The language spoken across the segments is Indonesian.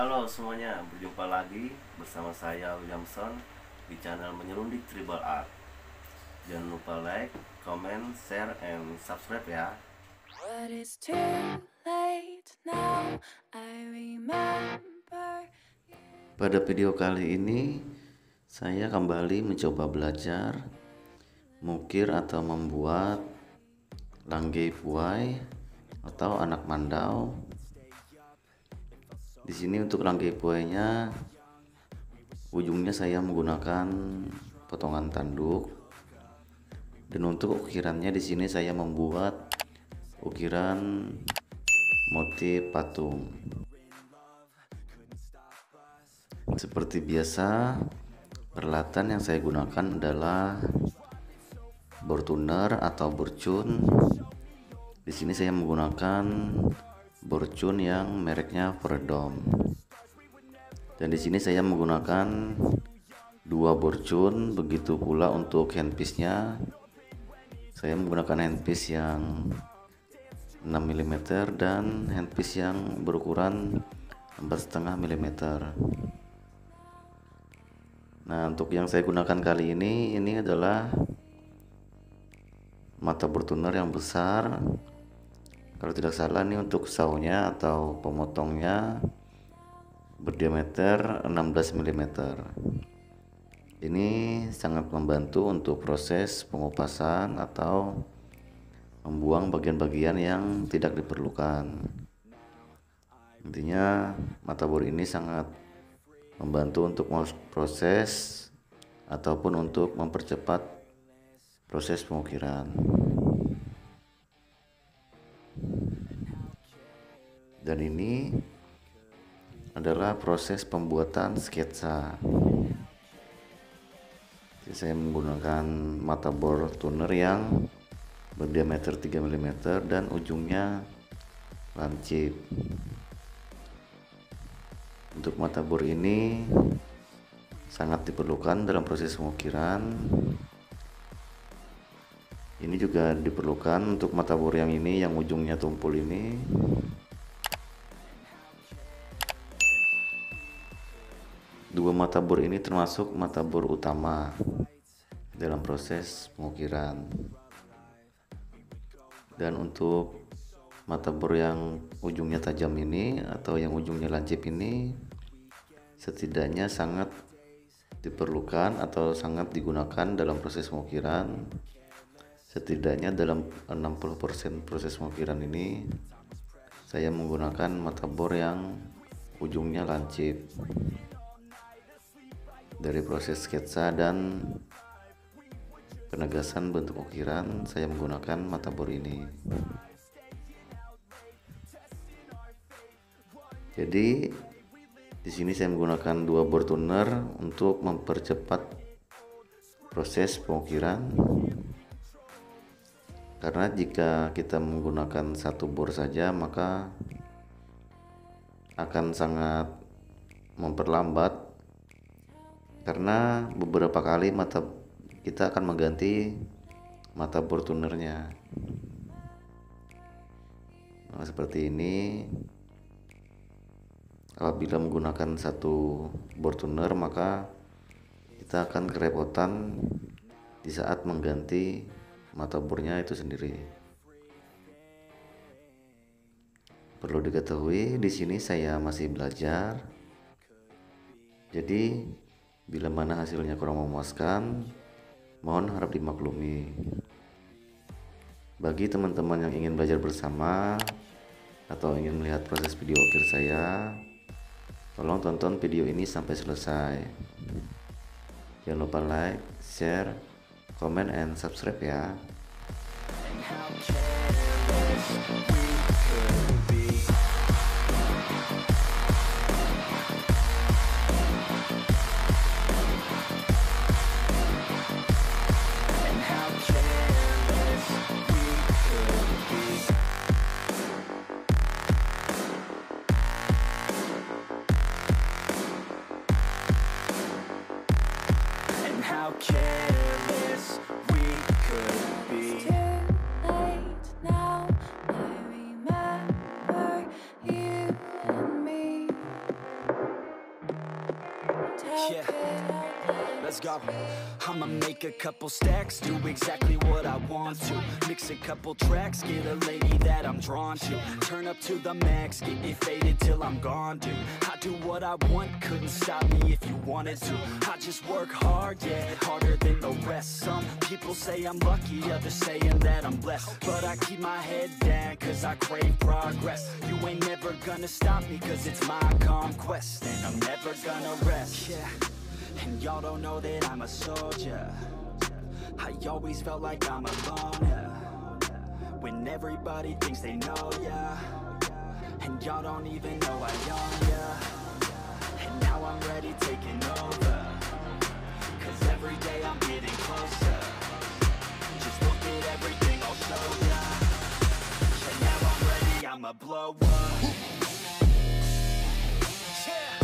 Halo semuanya, berjumpa lagi bersama saya Williamson di channel Menyelundik Tribal Art. Jangan lupa like, comment, share, and subscribe ya. But it's too late now. I remember. Pada video kali ini saya kembali mencoba belajar mengukir atau membuat langgei puai atau anak mandau. Di sini untuk langgei puainya ujungnya saya menggunakan potongan tanduk, dan untuk ukirannya di sini saya membuat ukiran motif patung. Seperti biasa, peralatan yang saya gunakan adalah bor tuner atau borcun. Di sini saya menggunakan borcun yang mereknya Freedom. Dan di sini saya menggunakan 2 borcun, begitu pula untuk handpiece-nya. Saya menggunakan handpiece yang 6 mm dan handpiece yang berukuran 4,5 mm. Nah, untuk yang saya gunakan kali ini adalah mata bertuner yang besar. Kalau tidak salah nih untuk saunya atau pemotongnya berdiameter 16 mm. Ini sangat membantu untuk proses pengupasan atau membuang bagian-bagian yang tidak diperlukan. Intinya mata bor ini sangat membantu untuk proses ataupun untuk mempercepat proses pengukiran. Dan ini adalah proses pembuatan sketsa. Jadi saya menggunakan mata bor tuner yang berdiameter 3 mm dan ujungnya lancip. Untuk mata bor ini sangat diperlukan dalam proses pengukiran. Ini juga diperlukan untuk mata bor yang ini, yang ujungnya tumpul ini. Dua mata bor ini termasuk mata bor utama dalam proses pengukiran. Dan untuk mata bor yang ujungnya tajam ini atau yang ujungnya lancip ini setidaknya sangat diperlukan atau sangat digunakan dalam proses pengukiran. Setidaknya dalam 60% proses pengukiran ini saya menggunakan mata bor yang ujungnya lancip. Dari proses sketsa dan penegasan bentuk ukiran saya menggunakan mata bor ini. Jadi di sini saya menggunakan 2 bor tuner untuk mempercepat proses pengukiran. Karena jika kita menggunakan 1 bor saja maka akan sangat memperlambat, karena beberapa kali kita akan mengganti mata bor tunernya. Nah, seperti ini. Apabila menggunakan 1 bor tuner maka kita akan kerepotan di saat mengganti mata bornya itu sendiri. Perlu diketahui di sini saya masih belajar. Jadi bila mana hasilnya kurang memuaskan, mohon harap dimaklumi. Bagi teman-teman yang ingin belajar bersama atau ingin melihat proses video ukir saya, tolong tonton video ini sampai selesai. Jangan lupa like, share, comment, and subscribe ya. How careless we could be. It's too late now. I remember you and me. Yeah, let's go. I'ma make a couple stacks, do exactly what I want to. Mix a couple tracks, get a lady that I'm drawn to. Turn up to the max, get me faded till I'm gone, dude. I do what I want, couldn't stop me if you wanted to. I just work hard, yeah, harder than the rest. Some people say I'm lucky, others saying that I'm blessed. But I keep my head down, cause I crave progress. You ain't never gonna stop me, cause it's my conquest. And I'm never gonna rest, yeah. And y'all don't know that I'm a soldier. I always felt like I'm alone, yeah. When everybody thinks they know, yeah. And y'all don't even know I own, yeah. And now I'm ready taking over, cause every day I'm getting closer. Just look at everything I'll show ya. And now I'm ready, I'ma blow up. Yeah.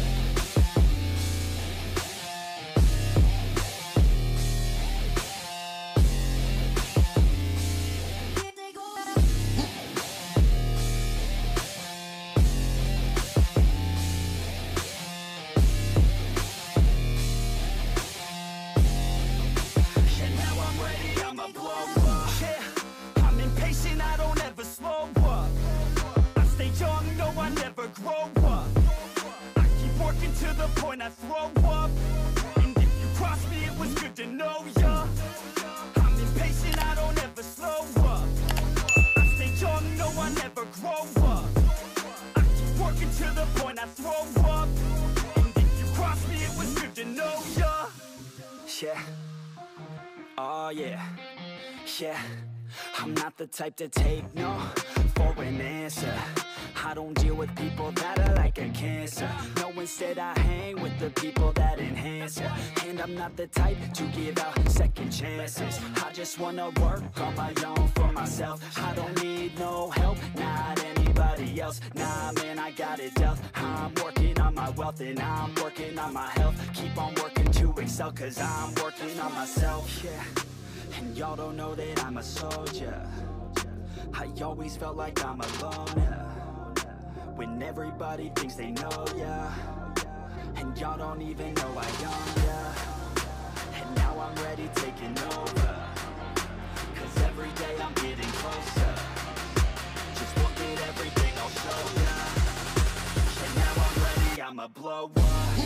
I throw up, and if you cross me, it was good to know ya. I'm impatient, I don't ever slow up. I stay young, no, I never grow up. I keep working to the point I throw up, and if you cross me, it was good to know ya. Yeah, oh yeah, yeah. I'm not the type to take no for an answer. I don't deal with people that are like a cancer. No, instead I hang with the people that enhance ya. And I'm not the type to give out second chances. I just wanna work on my own for myself. I don't need no help, not anybody else. Nah, man, I got it dealt. I'm working on my wealth and I'm working on my health. Keep on working to excel, cause I'm working on myself. Yeah, and y'all don't know that I'm a soldier. I always felt like I'm alone, yeah. When everybody thinks they know, yeah. And y'all don't even know I own, yeah. And now I'm ready taking over, cause every day I'm getting closer. Just look at everything I'll show ya. And now I'm ready, I'ma blow up.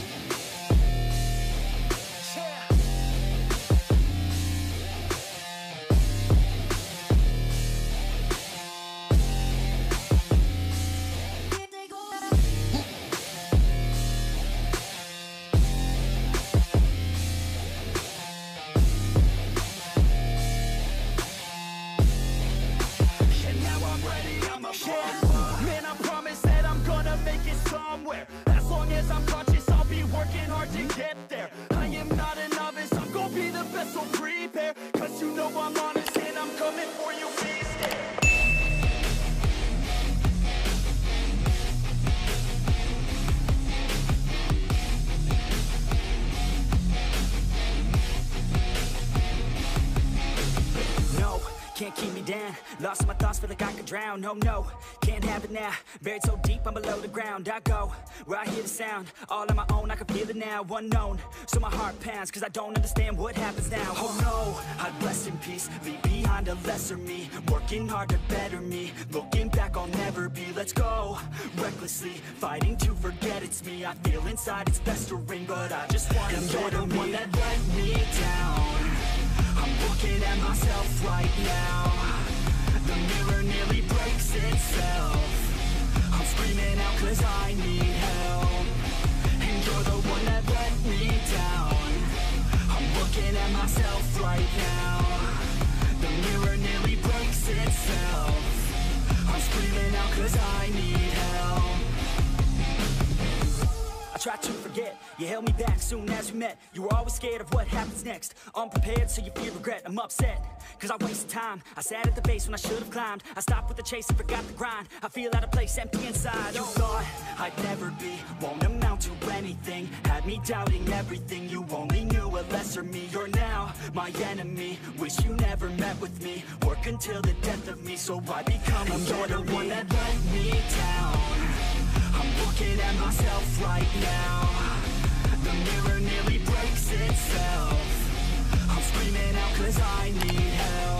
Yeah. Man, I promise that I'm gonna make it somewhere. As long as I'm conscious, I'll be working hard to get there. I am not a novice, I'm gonna be the best, so prepare. Cause you know I'm honest and I'm coming for you, be scared. Can't keep me down, lost my thoughts, feel like I could drown. No, no, can't have it now, buried so deep I'm below the ground. I go, where I hear the sound, all on my own, I can feel it now. Unknown, so my heart pounds, cause I don't understand what happens now. Oh no, I'd rest in peace, leave behind a lesser me. Working hard to better me, looking back I'll never be. Let's go, recklessly, fighting to forget it's me. I feel inside it's festering, but I just want to better me. One that let me down, I'm looking at myself right now. The mirror nearly breaks itself. I'm screaming out cause I need help. And you're the one that let me down. I'm looking at myself right now. The mirror nearly breaks itself. I'm screaming out cause I need help. I tried to forget, you held me back soon as we met. You were always scared of what happens next. Unprepared, so you feel regret. I'm upset, cause I wasted time. I sat at the base when I should have climbed. I stopped with the chase and forgot the grind. I feel out of place, empty inside. You thought I'd never be, won't amount to anything. Had me doubting everything, you only knew a lesser me. You're now my enemy, wish you never met with me. Work until the death of me, so I become a better me. One that let me down, I'm looking at myself right now. The the mirror nearly breaks itself. I'm screaming out 'cause I need help.